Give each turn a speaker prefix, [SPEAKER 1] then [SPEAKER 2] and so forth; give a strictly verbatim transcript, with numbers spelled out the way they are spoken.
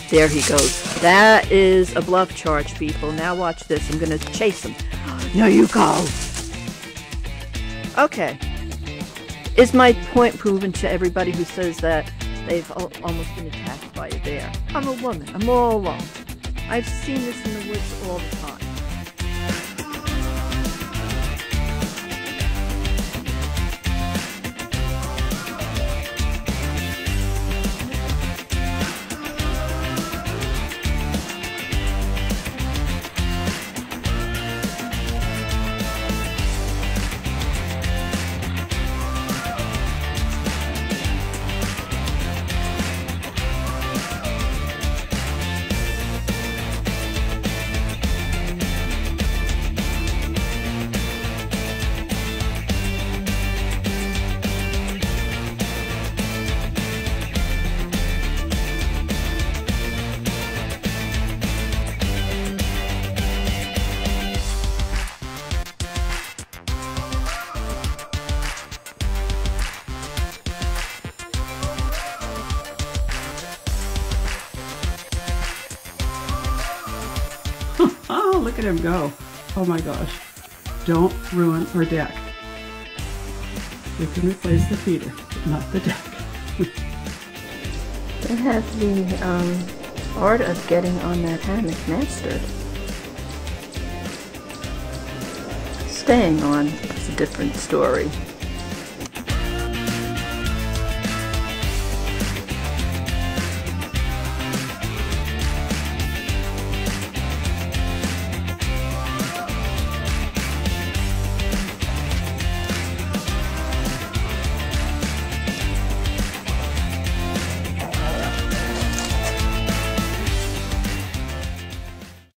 [SPEAKER 1] There he goes. That is a bluff charge, people. Now watch this. I'm going to chase him. No, you go. Okay. Is my point proven to everybody who says that they've al almost been attacked by a bear? I'm a woman. I'm all alone. I've seen this in the woods all the time.
[SPEAKER 2] Oh, look at him go. Oh my gosh. Don't ruin our deck. We can replace the feeder, but not the deck.
[SPEAKER 1] They have the um, art of getting on that hammock mastered. Staying on is a different story.